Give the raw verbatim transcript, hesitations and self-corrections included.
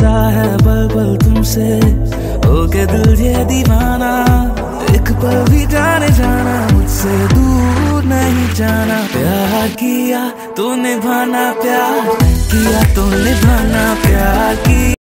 फिदा है पल पल तुमसे, हो के दिल ये दीवाना, एक पल भी जाने जाना, मुझसे दूर नहीं जाना। प्यार किया तो निभाना, प्यार किया तो निभाना, प्यार किया